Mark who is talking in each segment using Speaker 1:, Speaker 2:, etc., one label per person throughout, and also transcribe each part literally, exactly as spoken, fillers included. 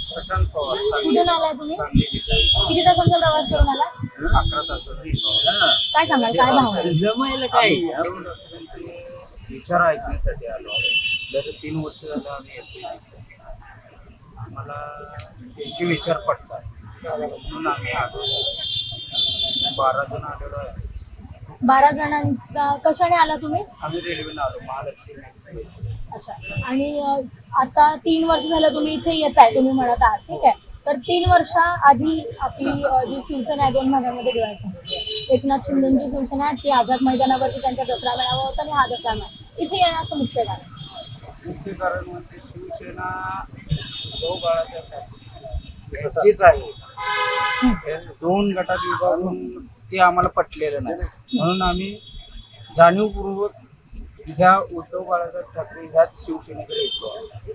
Speaker 1: प्रशांत पवार.
Speaker 2: कुठून आलाय तुम्ही?
Speaker 1: सांगली जिल्हा.
Speaker 2: किती तासांचा प्रवास करून आला?
Speaker 1: अकरा तासाचा.
Speaker 2: काय सांगाल, काय भावना आहे?
Speaker 1: जमायला काय विचार ऐकण्यासाठी आलो. दर तीन वर्ष झालं आम्ही येतो. आम्हाला त्यांचे विचार पडतात म्हणून आम्ही आलो. बारा जण आलेलो आहे.
Speaker 2: बारा जणांचा कशाने आला तुम्ही?
Speaker 1: आम्ही रेल्वेने आलो, महालक्ष्मी एक्सप्रेस.
Speaker 2: अच्छा. आणि अ, आता तीन वर्ष झालं तुम्ही इथे येत आहे, तुम्ही म्हणत आहात, ठीक आहे. तर तीन वर्षा आधी आपली अ, जी शिवसेना आहे दोन भागांमध्ये डिवाइड झाली. एकनाथ शिंदेची शिवसेना आहे ती आझाद मैदानावरती त्यांचा दसरा मेळावा होता आणि हा दसरा मेळावा इथे येण्याचं मुख्य कारण.
Speaker 1: मुख्य कारण म्हणजे शिवसेना भाऊ बाळाच्या ह्याचीच आहे. दोन गटात विभागून ते आम्हाला पटलेलं नाही, म्हणून आम्ही जाणीवपूर्वक ह्या उद्धव बाळासाहेब ठाकरे ह्याच शिवसेनेकडे येतो.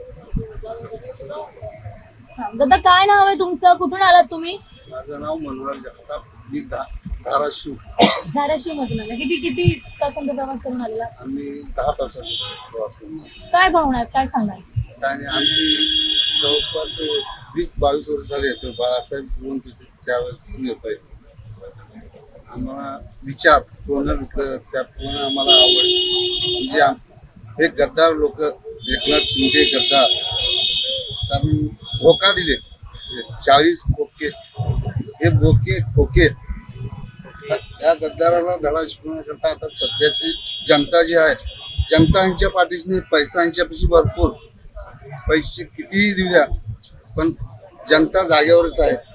Speaker 2: दादा काय नाव आहे तुमचं, कुठून आलात तुम्ही?
Speaker 3: माझं नाव मनोहर जगताप, मी धाराशिव.
Speaker 2: धाराशिव मधून आला. किती किती तासांचा प्रवास करून आलेला?
Speaker 3: आम्ही दहा तासाचा प्रवास करून आलो.
Speaker 2: काय भावना आहेत, काय सांगाल?
Speaker 3: काय नाही, आम्ही जवळपास वीस बावीस वर्ष झाले येतो. बाळासाहेब सोडून तिथे त्यावेळेस येत आहे. आम्हाला विचार सोनं विकलं त्याप्रमाणे आम्हाला आवड. म्हणजे हे गद्दार लोक, एकनाथ शिंदे गद्दार, कारण धोका दिले. चाळीस खोके हे बोके ठोके या गद्दाराला धडा शिकवण्याकरता आता सध्याची जनता जी आहे, जनता यांच्या पाठीशी नाही, पैसा यांच्यापाशी भरपूर. पैसे कितीही देऊ द्या पण जनता जागेवरच आहे.